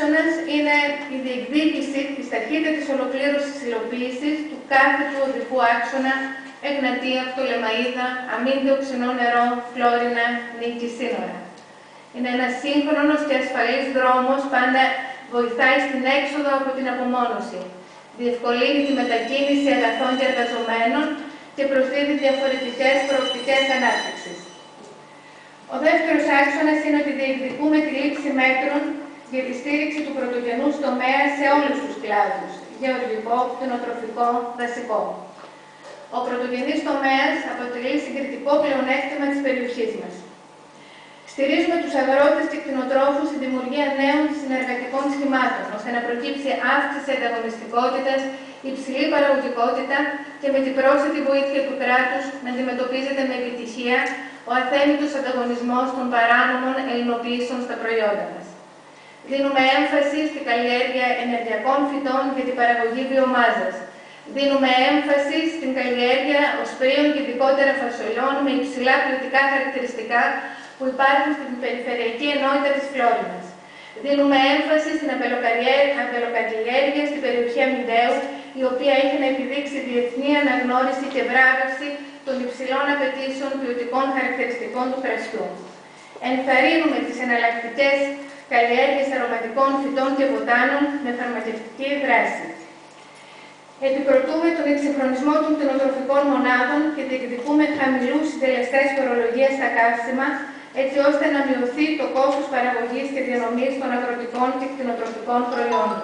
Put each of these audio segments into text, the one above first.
άξονας είναι η διεκδίκηση της ταχύτατης ολοκλήρωσης υλοποίησης του κάθε του οδικού άξονα Εγνατία, Πτολεμαΐδα, Αμύνδιο, Ξινό Νερό, Φλόρινα, Νίκη, Σύνορα. Είναι ένας σύγχρονος και ασφαλής δρόμος, πάντα βοηθάει στην έξοδο από την απομόνωση, διευκολύνει τη μετακίνηση αγαθών και εργαζομένων και προσδίδει διαφορετικές προοπτικές ανάπτυξης. Ο δεύτερος άξονας είναι ότι διεκδικούμε τη λήψη μέτρων για τη στήριξη του πρωτογενούς τομέα σε όλους τους κλάδους, γεωργικό, κτηνοτροφικό, δασικό. Ο πρωτογενής τομέας αποτελεί συγκριτικό πλεονέκτημα της περιοχής μας. Στηρίζουμε τους αγρότες και κτηνοτρόφους στη δημιουργία νέων συνεργατικών σχημάτων, ώστε να προκύψει αύξηση ανταγωνιστικότητας, υψηλή παραγωγικότητα και με την πρόσθετη βοήθεια του κράτους να αντιμετωπίζεται με επιτυχία ο αθέμητος ανταγωνισμός των παράνομων ελληνοποιήσεων στα προϊόντα μας. Δίνουμε έμφαση στη καλλιέργεια ενεργειακών φυτών για την παραγωγή βιομάζας. Δίνουμε έμφαση στην καλλιέργεια οσπρίων και ειδικότερα φασολιών με υψηλά ποιοτικά χαρακτηριστικά που υπάρχουν στην περιφερειακή ενότητα της Φλόρινας. Δίνουμε έμφαση στην αμπελοκαλλιέργεια στην περιοχή Αμυντέου, η οποία έχει να επιδείξει διεθνή αναγνώριση και βράβευση των υψηλών απαιτήσεων ποιοτικών χαρακτηριστικών του κρασιού. Ενθαρρύνουμε τις εναλλακτικές καλλιέργειες αρωματικών φυτών και βοτάνων με φαρμακευτική δράση. Επικροτούμε τον εξυγχρονισμό των κτηνοτροφικών μονάδων και διεκδικούμε χαμηλούς συντελεστές φορολογίας στα καύσιμα, έτσι ώστε να μειωθεί το κόστος παραγωγής και διανομής των αγροτικών και κτηνοτροφικών προϊόντων.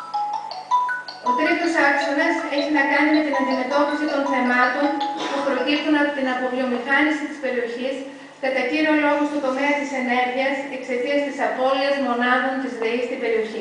Ο τρίτος άξονας έχει να κάνει με την αντιμετώπιση των θεμάτων που προκύπτουν από την αποβιομηχάνηση της περιοχής, κατά κύριο λόγο στο τομέα της ενέργειας, εξαιτίας της απώλειας μονάδων της ΔΕΗ στην περιοχή.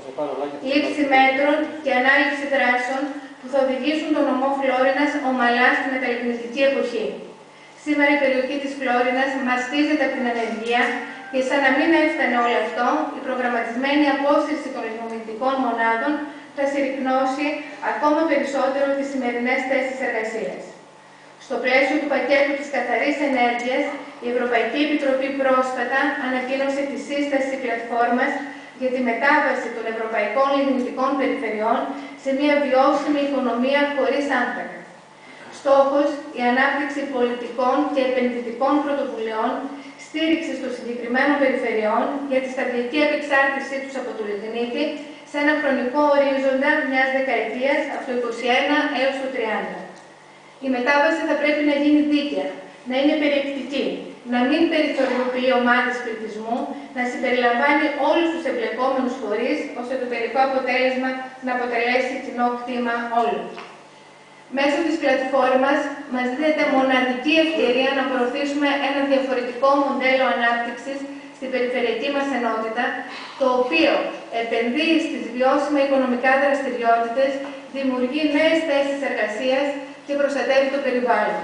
Λήψη μέτρων και ανάληψη δράσεων που θα οδηγήσουν τον νομό Φλόρινας ομαλά στη μεταλλιγνητική εποχή. Σήμερα η περιοχή της Φλόρινας μαστίζεται από την ανεργία και σαν να μην έφτανε όλο αυτό, η προγραμματισμένη απόσυρση των λιγνομητικών μονάδων θα συρρυκνώσει ακόμα περισσότερο τις σημερινές θέσεις εργασίας. Στο πλαίσιο του πακέτου της καθαρής ενέργειας, η Ευρωπαϊκή Επιτροπή πρόσφατα ανακοίνωσε τη σύσταση πλατφόρμας για τη μετάβαση των ευρωπαϊκών λιγνητικών περιφερειών σε μια βιώσιμη οικονομία χωρίς άνθρακα. Στόχος, η ανάπτυξη πολιτικών και επενδυτικών πρωτοβουλειών, στήριξη των συγκεκριμένων περιφερειών για τη σταδιακή απεξάρτησή τους από το λιγνίτη σε ένα χρονικό ορίζοντα μιας δεκαετίας από το 21 έως το 30. Η μετάβαση θα πρέπει να γίνει δίκαια, να είναι περιεκτική, να μην περιθωριοποιεί ομάδες πληθυσμού, να συμπεριλαμβάνει όλους τους εμπλεκόμενους φορείς, ώστε το τελικό αποτέλεσμα να αποτελέσει κοινό κτήμα όλων. Μέσω της πλατφόρμας μας δίνεται μοναδική ευκαιρία να προωθήσουμε ένα διαφορετικό μοντέλο ανάπτυξης στην περιφερειακή μας ενότητα, το οποίο επενδύει στις βιώσιμα οικονομικά δραστηριότητες, δημιουργεί νέες θέσεις εργασίας και προστατεύει το περιβάλλον.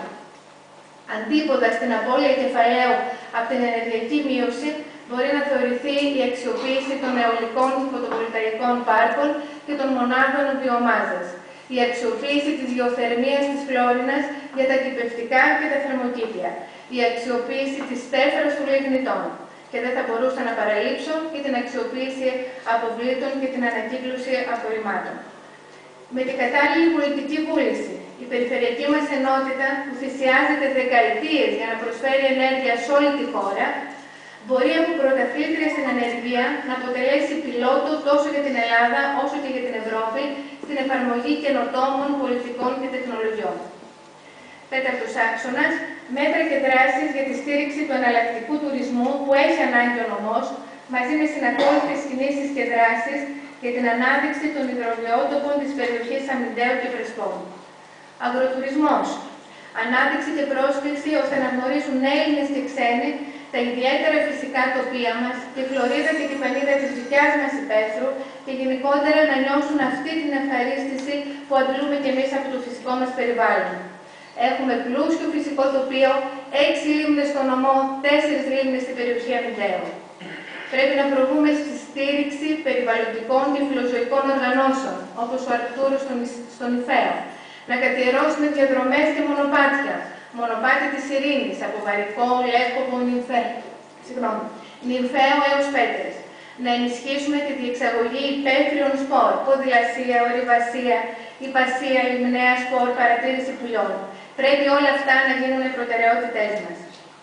Αντίποδα στην απώλεια κεφαλαίου από την ενεργειακή μείωση, μπορεί να θεωρηθεί η αξιοποίηση των αιωλικών και φωτοβολταϊκών πάρκων και των μονάδων βιομάζας, η αξιοποίηση της γεωθερμίας της Φλόρινας για τα κηπευτικά και τα θερμοκήπια, η αξιοποίηση της στέφρας των λιγνητών. Και δεν θα μπορούσα να παραλείψω και την αξιοποίηση αποβλήτων και την ανακύκλωση απορριμμάτων. Με την κατάλληλη πολιτική βούληση, η περιφερειακή μας ενότητα, που θυσιάζεται δεκαετίες για να προσφέρει ενέργεια σε όλη τη χώρα, μπορεί από πρωταθλήτρια στην ανεργία να αποτελέσει πιλότο τόσο για την Ελλάδα όσο και για την Ευρώπη στην εφαρμογή καινοτόμων πολιτικών και τεχνολογιών. Τέταρτος άξονας, μέτρα και δράσεις για τη στήριξη του εναλλακτικού τουρισμού που έχει ανάγκη ο νομός, μαζί με συνακόλουθες κινήσεις και δράσεις για την ανάδειξη των υδροβιότοπων της περιοχής Αμυντέου και Πρεσπών. Αγροτουρισμός. Ανάδειξη και πρόσκληση ώστε να γνωρίσουν Έλληνες και ξένοι τα ιδιαίτερα φυσικά τοπία μας, τη φλωρίδα και την πανίδα της δικιάς μας υπαίθρου και γενικότερα να νιώσουν αυτή την ευχαρίστηση που αντλούμε κι εμείς από το φυσικό μας περιβάλλον. Έχουμε πλούσιο φυσικό τοπίο, 6 λίμνες στο νομό, 4 λίμνες στην περιοχή Αμυντέου. Πρέπει να προβούμε στη στήριξη περιβαλλοντικών και φιλοζωικών οργανώσεων, όπως ο Αρκτούρος στον Ιφαίο. Να καθιερώσουμε διαδρομές και μονοπάτια. Μονοπάτι της Ειρήνης, από Βαρικό, Λεύκοβο, Νυμφαίο έως Πέτρες. Να ενισχύσουμε τη διεξαγωγή υπαίθριων σπορ, ποδηλασία, ορειβασία, υπασία, λιμναία σπορ, παρατήρηση πουλιών. Πρέπει όλα αυτά να γίνουν προτεραιότητές μας.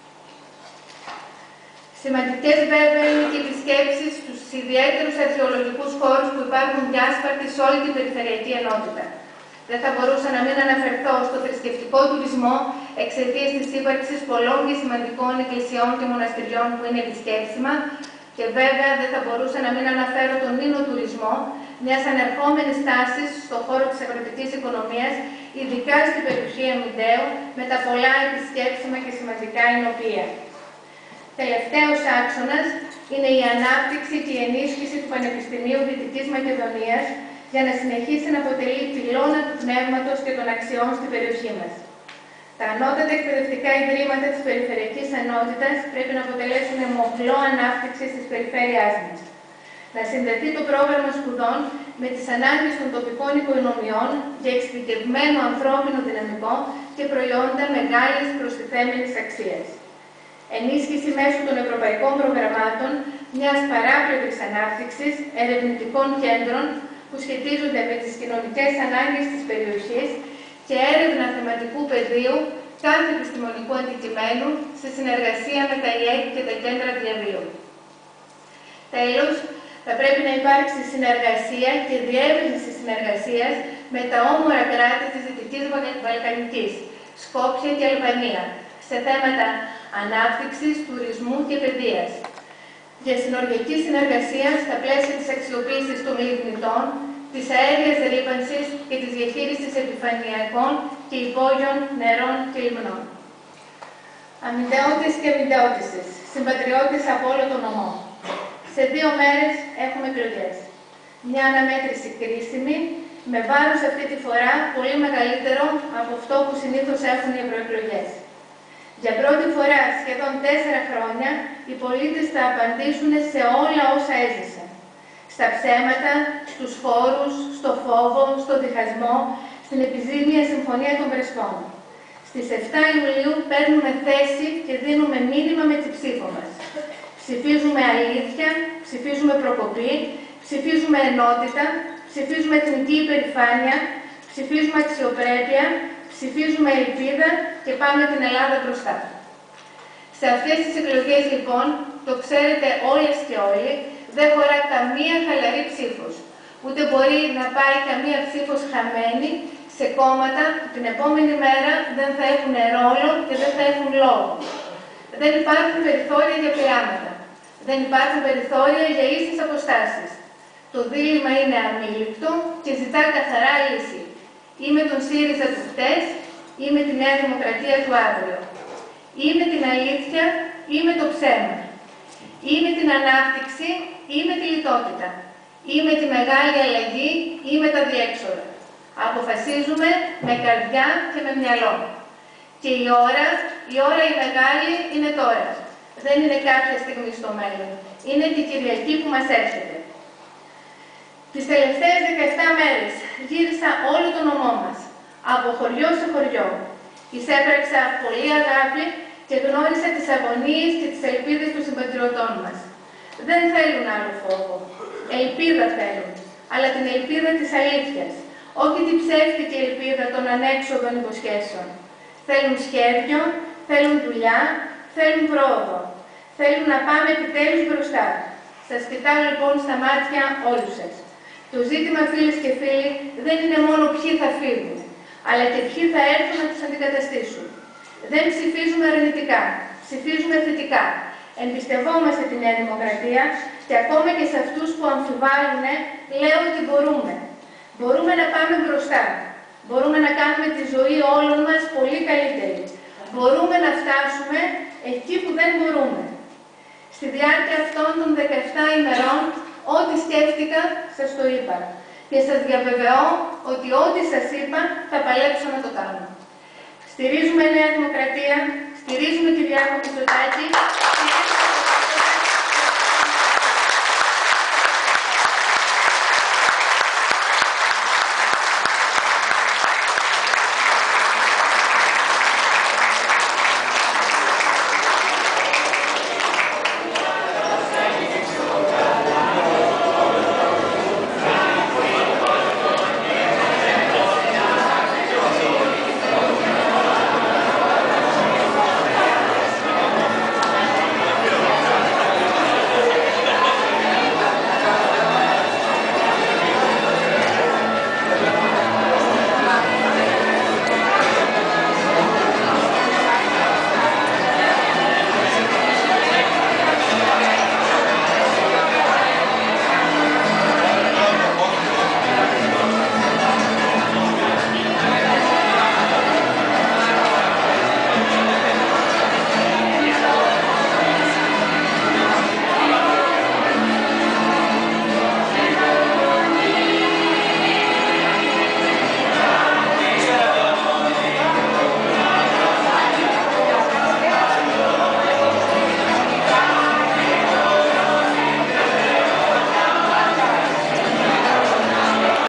Σημαντικές βέβαια είναι και οι επισκέψεις στους ιδιαίτερους αρχαιολογικούς χώρους που υπάρχουν διάσπαρτοι σε όλη την περιφερειακή ενότητα. Δεν θα μπορούσα να μην αναφερθώ στο θρησκευτικό τουρισμό εξαιτίας της ύπαρξης πολλών και σημαντικών εκκλησιών και μοναστηριών που είναι επισκέψιμα και βέβαια δεν θα μπορούσα να μην αναφέρω τον ίνο-τουρισμό, μιας ανερχόμενης τάσης στον χώρο της αγροτικής οικονομίας, ειδικά στην περιοχή Αμυντέου, με τα πολλά επισκέψιμα και σημαντικά εινοποιεία. Τελευταίος άξονας είναι η ανάπτυξη και η ενίσχυση του Πανεπιστημίου Δυτικής Μακεδονίας για να συνεχίσει να αποτελεί πυλώνα του πνεύματος και των αξιών στην περιοχή μας. Τα ανώτατα εκπαιδευτικά ιδρύματα της Περιφερειακής Ενότητας πρέπει να αποτελέσουν μοχλό ανάπτυξης της περιφέρειάς μας. Να συνδεθεί το πρόγραμμα σπουδών με τις ανάγκες των τοπικών οικονομιών για εξειδικευμένο ανθρώπινο δυναμικό και προϊόντα μεγάλης προστιθέμενης αξίας. Ενίσχυση μέσω των ευρωπαϊκών προγραμμάτων μιας παράπλευρης ανάπτυξης ερευνητικών κέντρων που σχετίζονται με τις κοινωνικές ανάγκες της περιοχής και έρευνα θεματικού πεδίου κάθε επιστημονικού αντικειμένου σε συνεργασία με τα ΙΕΚ και τα κέντρα διαβίου. Τέλος, θα πρέπει να υπάρξει συνεργασία και διεύρυνση συνεργασίας με τα όμορα κράτη της Δυτικής Βαλκανικής, Σκόπια και Αλβανία, σε θέματα ανάπτυξης, τουρισμού και παιδείας. Για συνοριακή συνεργασία στα πλαίσια της αξιοποίησης των λιγνητών, της αέριας ρύπανσης και της διαχείρισης επιφανειακών και υπόγειων νερών και λιμνών. Αμυντεώτες και αμυντεώτισσες, συμπατριώτες από όλο τον νομό. Σε 2 μέρες έχουμε εκλογές. Μια αναμέτρηση κρίσιμη, με βάρος αυτή τη φορά πολύ μεγαλύτερο από αυτό που συνήθως έχουν οι ευρωεκλογές. Για πρώτη φορά, σχεδόν 4 χρόνια, οι πολίτες θα απαντήσουν σε όλα όσα έζησαν. Στα ψέματα, στους φόρους, στο φόβο, στο διχασμό, στην επιζήμια Συμφωνία των Πρεσπών. Στις 7 Ιουλίου παίρνουμε θέση και δίνουμε μήνυμα με τη ψήφο μας. Ψηφίζουμε αλήθεια, ψηφίζουμε προκοπή, ψηφίζουμε ενότητα, ψηφίζουμε εθνική υπερηφάνεια, ψηφίζουμε αξιοπρέπεια, ψηφίζουμε ελπίδα και πάμε την Ελλάδα μπροστά. Σε αυτές τις εκλογές, λοιπόν, το ξέρετε όλες και όλοι, δεν χωρά καμία χαλαρή ψήφος. Ούτε μπορεί να πάει καμία ψήφος χαμένη σε κόμματα που την επόμενη μέρα δεν θα έχουν ρόλο και δεν θα έχουν λόγο. Δεν υπάρχουν περιθώρια για πειράματα. Δεν υπάρχουν περιθώρια για ίσες αποστάσεις. Το δίλημμα είναι αμήλικτο και ζητά καθαρά λύση. Ή με τον ΣΥΡΙΖΑ του χτες, ή με τη Νέα Δημοκρατία του αύριο. Ή με την αλήθεια, ή με το ψέμα. Ή με την ανάπτυξη, ή με τη λιτότητα. Ή με τη μεγάλη αλλαγή, ή με τα διέξοδα. Αποφασίζουμε με καρδιά και με μυαλό. Και η ώρα η μεγάλη είναι τώρα. Δεν είναι κάποια στιγμή στο μέλλον. Είναι την Κυριακή που μας έρχεται. Τις τελευταίες 17 μέρες γύρισα όλο το νομό μας, από χωριό σε χωριό. Εισέπραξα πολύ αγάπη και γνώρισα τις αγωνίες και τις ελπίδες των συμπατριωτών μας. Δεν θέλουν άλλο φόβο. Ελπίδα θέλουν, αλλά την ελπίδα της αλήθειας. Όχι την ψεύτικη ελπίδα των ανέξοδων υποσχέσεων. Θέλουν σχέδιο, θέλουν δουλειά, θέλουν πρόοδο. Θέλουν να πάμε επιτέλους μπροστά. Σας κοιτάω λοιπόν στα μάτια όλους σας. Το ζήτημα, φίλες και φίλοι, δεν είναι μόνο ποιοι θα φύγουν, αλλά και ποιοι θα έρθουν να τους αντικαταστήσουν. Δεν ψηφίζουμε αρνητικά, ψηφίζουμε θετικά. Εμπιστευόμαστε τη Νέα Δημοκρατία και ακόμα και σε αυτούς που αμφιβάλλουν, λέω ότι μπορούμε. Μπορούμε να πάμε μπροστά. Μπορούμε να κάνουμε τη ζωή όλων μας πολύ καλύτερη. Μπορούμε να φτάσουμε εκεί που δεν μπορούμε. Στη διάρκεια αυτών των 17 ημερών, ό,τι σκέφτηκα, σας το είπα. Και σας διαβεβαιώ ότι ό,τι σας είπα, θα παλέψω να το κάνω. Στηρίζουμε Νέα Δημοκρατία, στηρίζουμε Κυριάκο Μητσοτάκη.